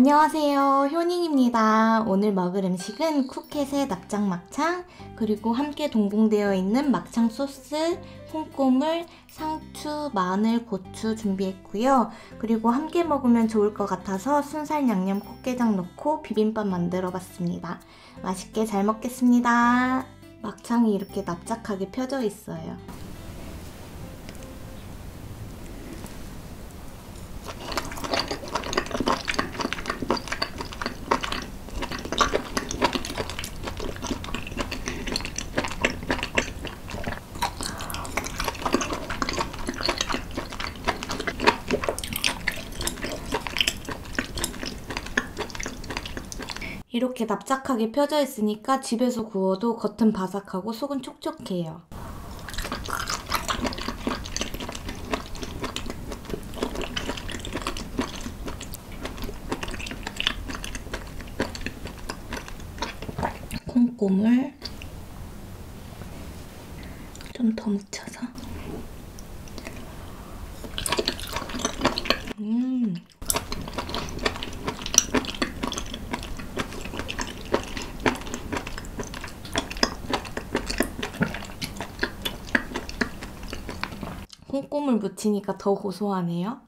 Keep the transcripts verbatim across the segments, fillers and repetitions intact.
안녕하세요, 효닝입니다. 오늘 먹을 음식은 쿠켓의 납작 막창, 그리고 함께 동봉되어 있는 막창 소스, 콩고물, 상추, 마늘, 고추 준비했고요. 그리고 함께 먹으면 좋을 것 같아서 순살 양념 꽃게장 넣고 비빔밥 만들어 봤습니다. 맛있게 잘 먹겠습니다. 막창이 이렇게 납작하게 펴져 있어요. 이렇게 납작하게 펴져 있으니까 집에서 구워도 겉은 바삭하고 속은 촉촉해요. 콩고물 좀 더 묻혀서 음 콩고물 묻히니까 더 고소하네요.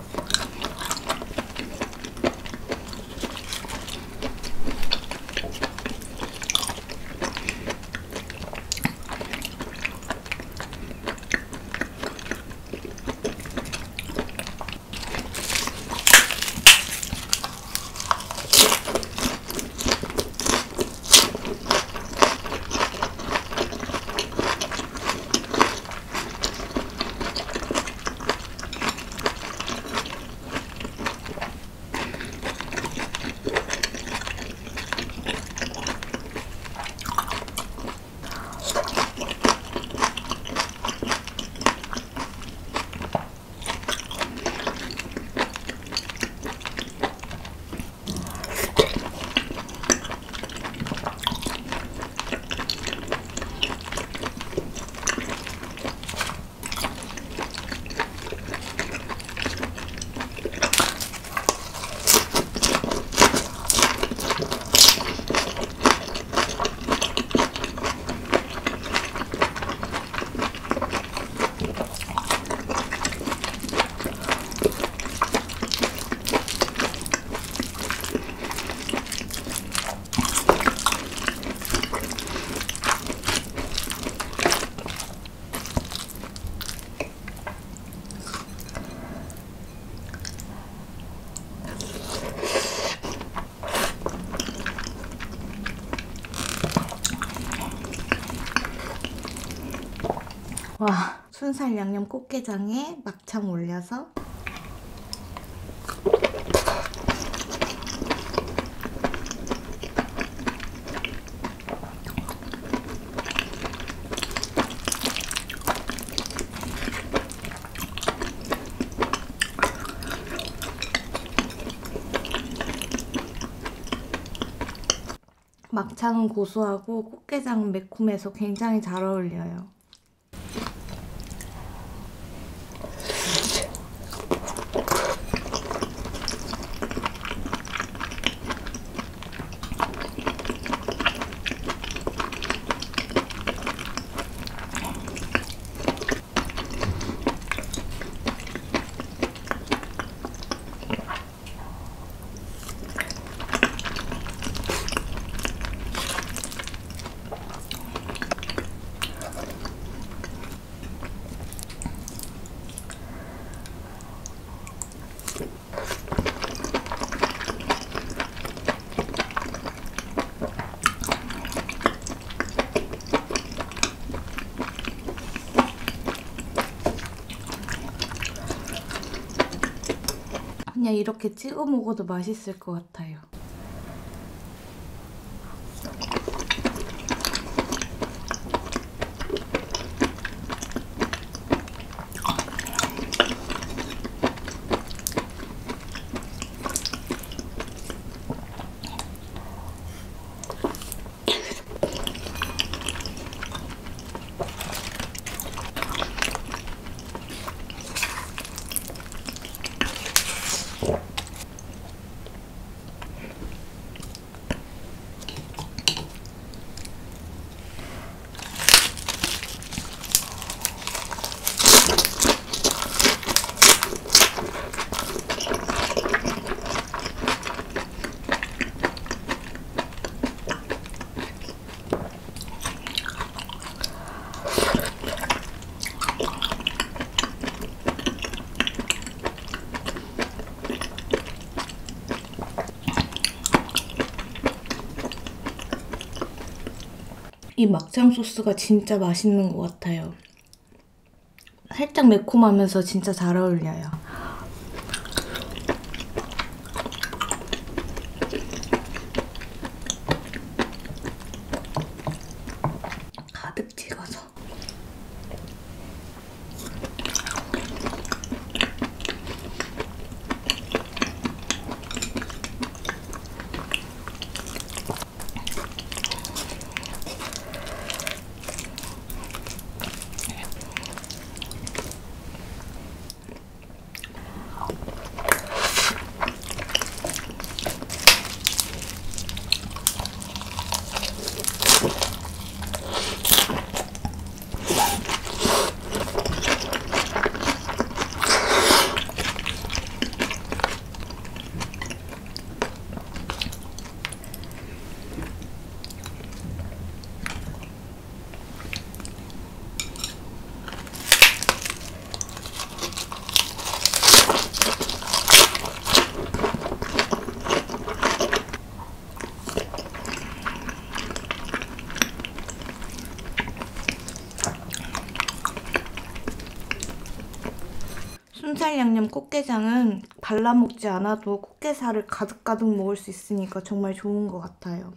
와, 순살 양념 꽃게장에 막창 올려서 막창은 고소하고 꽃게장은 매콤해서 굉장히 잘 어울려요. 그냥 이렇게 찍어 먹어도 맛있을 것 같아요. 이 막창 소스가 진짜 맛있는 것 같아요. 살짝 매콤하면서 진짜 잘 어울려요. 가득 찍어서. 순살 양념 꽃게장은 발라 먹지 않아도 꽃게살을 가득가득 먹을 수 있으니까 정말 좋은 것 같아요.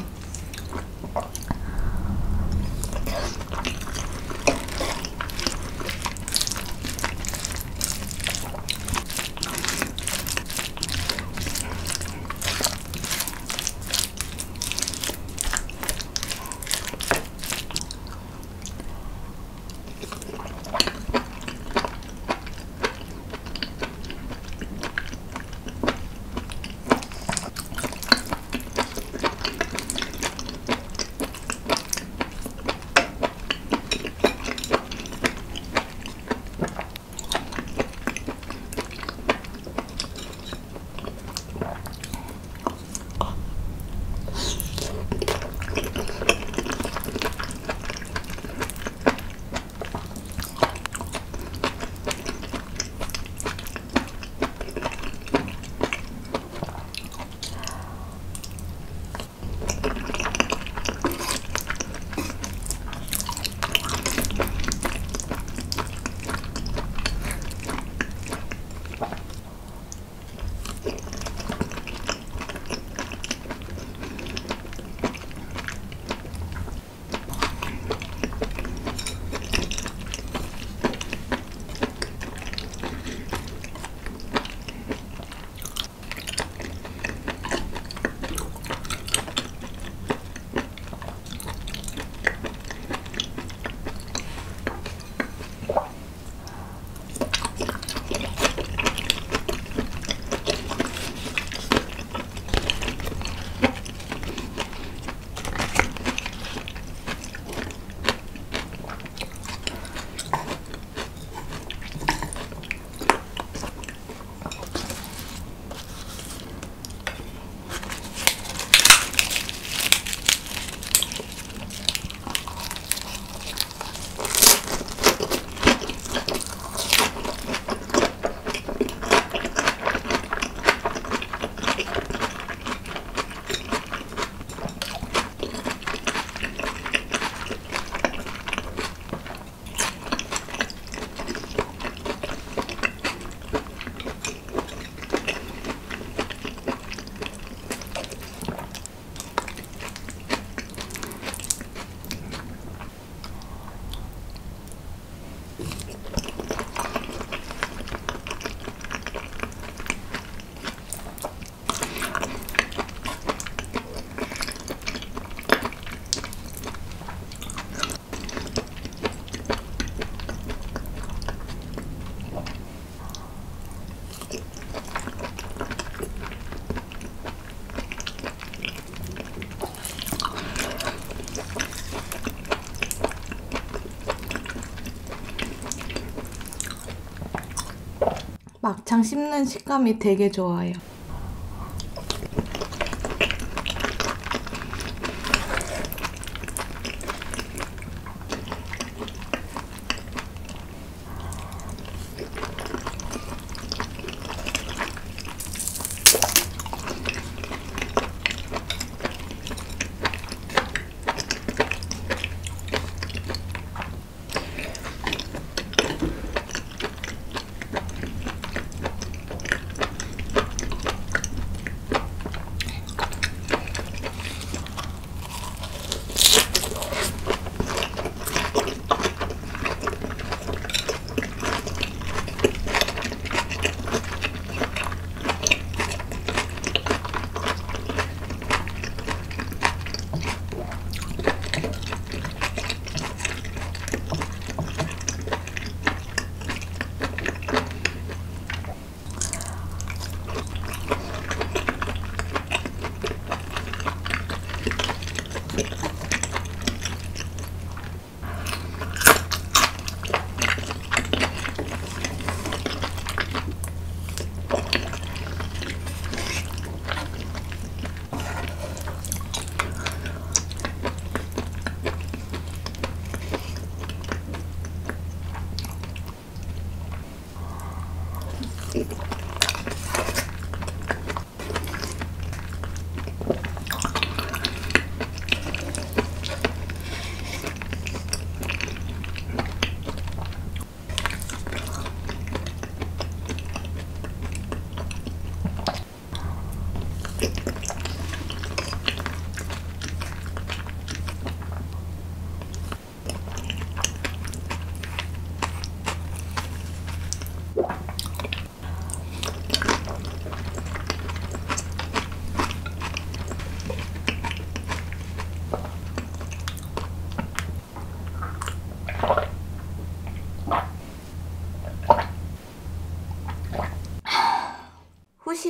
막창 씹는 식감이 되게 좋아요.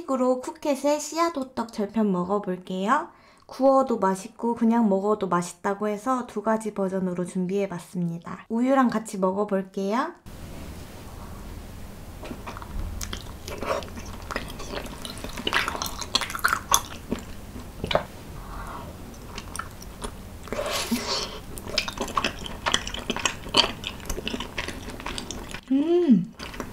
후식으로 쿠켓의 씨앗 호떡 절편 먹어볼게요. 구워도 맛있고 그냥 먹어도 맛있다고 해서 두 가지 버전으로 준비해봤습니다. 우유랑 같이 먹어볼게요. 음!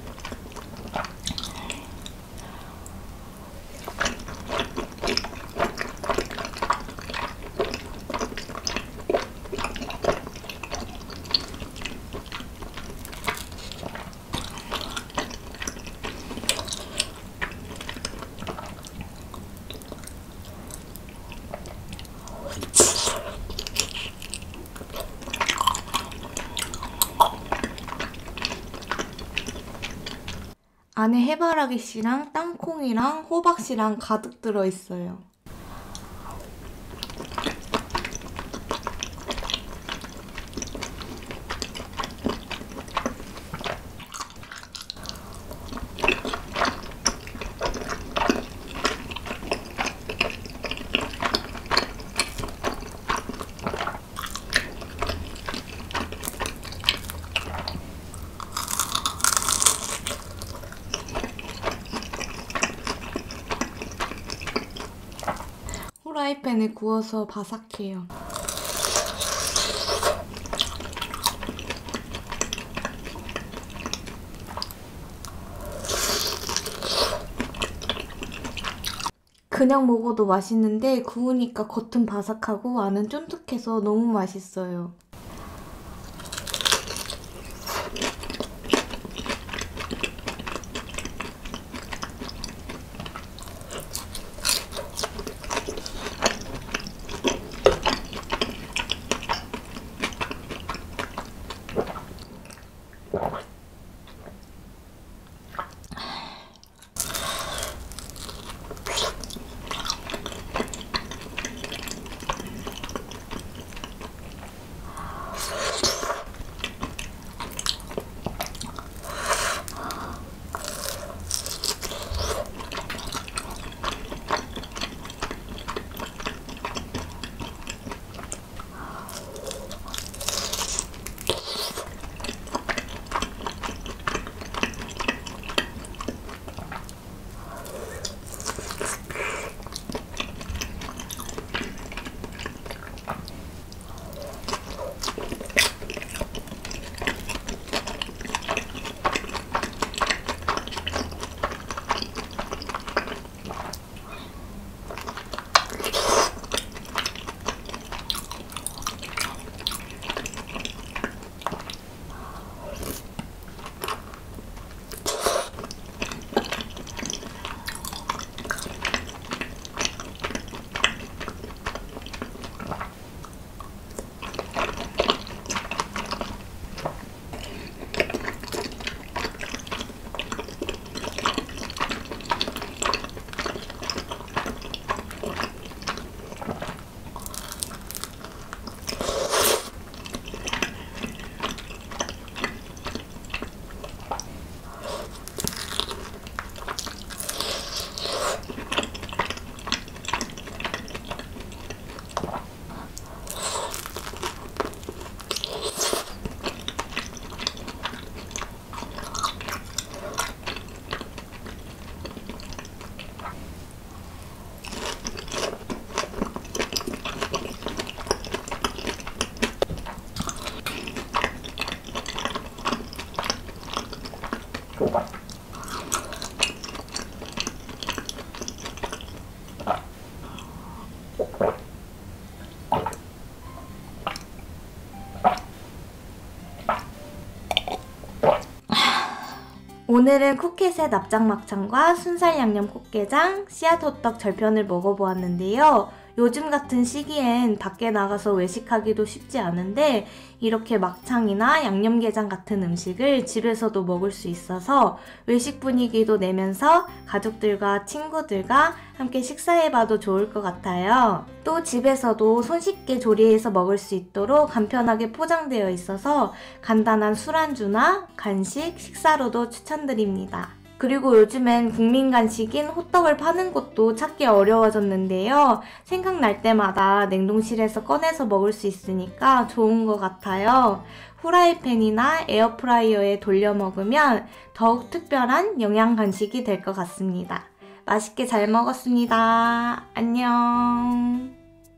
안에 해바라기 씨랑 땅콩이랑 호박 씨랑 가득 들어있어요. 프라이팬에 구워서 바삭해요. 그냥 먹어도 맛있는데 구우니까 겉은 바삭하고 안은 쫀득해서 너무 맛있어요. 오늘은 쿠켓의 납작막창과 순살 양념 꽃게장, 씨앗호떡 절편을 먹어보았는데요. 요즘 같은 시기엔 밖에 나가서 외식하기도 쉽지 않은데 이렇게 막창이나 양념게장 같은 음식을 집에서도 먹을 수 있어서 외식 분위기도 내면서 가족들과 친구들과 함께 식사해봐도 좋을 것 같아요. 또 집에서도 손쉽게 조리해서 먹을 수 있도록 간편하게 포장되어 있어서 간단한 술안주나 간식, 식사로도 추천드립니다. 그리고 요즘엔 국민 간식인 호떡을 파는 곳도 찾기 어려워졌는데요. 생각날 때마다 냉동실에서 꺼내서 먹을 수 있으니까 좋은 것 같아요. 후라이팬이나 에어프라이어에 돌려 먹으면 더욱 특별한 영양 간식이 될 것 같습니다. 맛있게 잘 먹었습니다. 안녕.